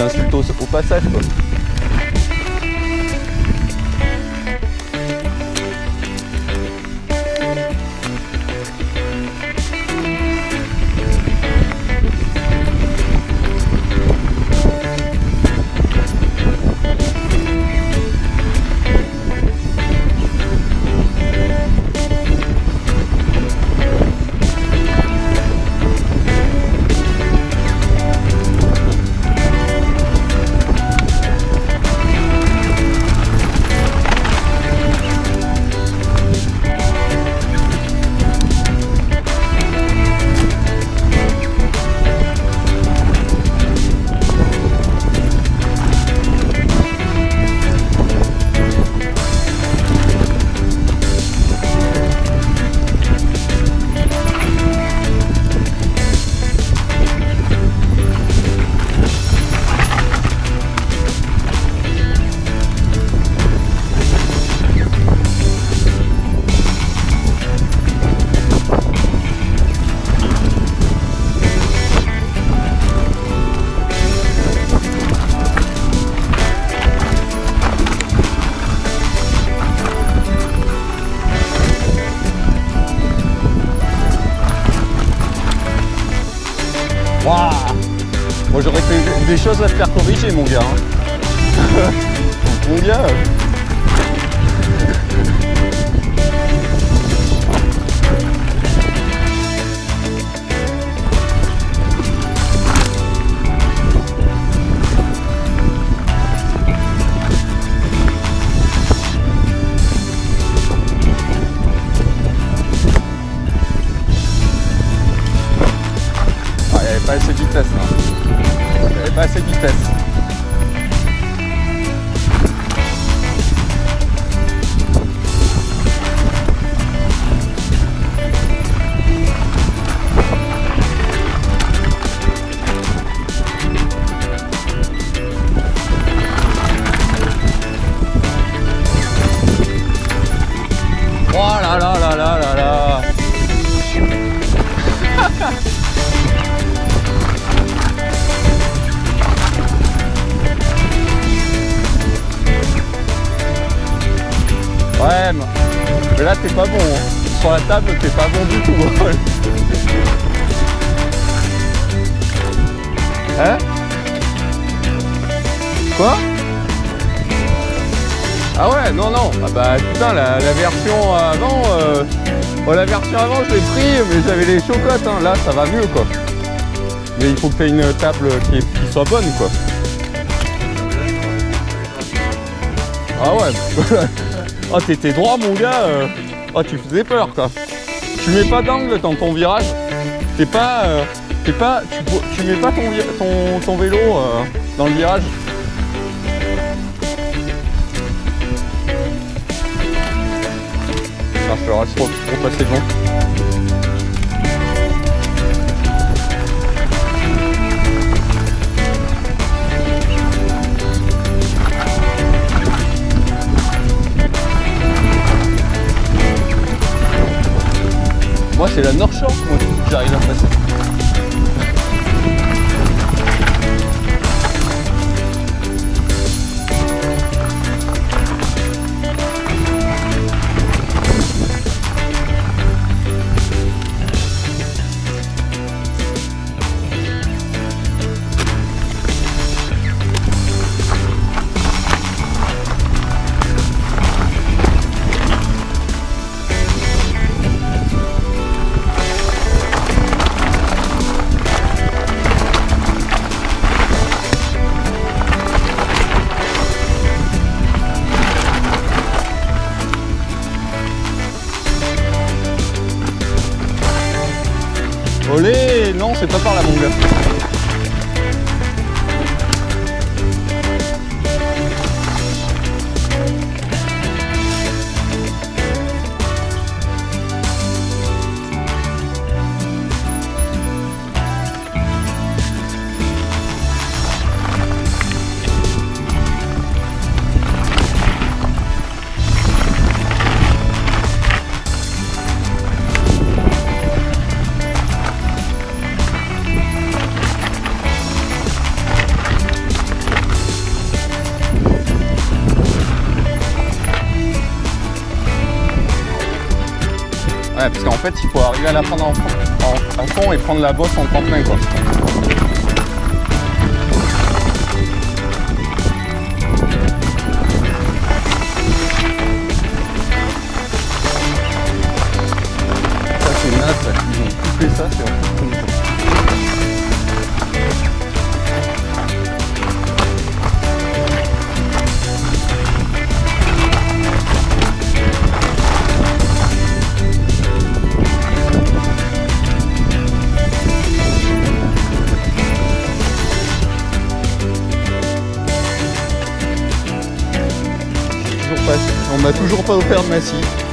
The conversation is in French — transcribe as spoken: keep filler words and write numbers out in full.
insulte au, au passage quoi. Waouh, moi j'aurais fait des choses à te faire corriger mon gars. Hein. Mon gars. Pas assez de vitesse là. Il n'y avait pas assez de vitesse. Oh là là là là là là. Ouais, mais là t'es pas bon, hein. Sur la table t'es pas bon du tout. Hein? Quoi? Ah ouais, non, non, ah bah putain, la, la version avant, euh, bon, la version avant je l'ai pris, mais j'avais les chocottes, hein. Là ça va mieux quoi. Mais il faut que tu aies une table qui, qui soit bonne quoi. Ah ouais. Oh t'étais droit mon gars, euh... oh tu faisais peur quoi. Tu mets pas d'angle dans ton virage, t'es pas, euh... t'es pas, tu, tu mets pas ton, ton, ton vélo euh, dans le virage. Ah, je leur laisse trop, trop passer devant. Moi c'est la North Shore, moi j'arrive à passer. Olé, non, c'est pas par là mon gars. fait, il faut arriver à la prendre en fond, en, à fond et prendre la bosse en tremplin, quoi. Ça, c'est naze, là. Ils ont coupé ça, c'est un peu con, quoi. On m'a toujours pas offert de massif.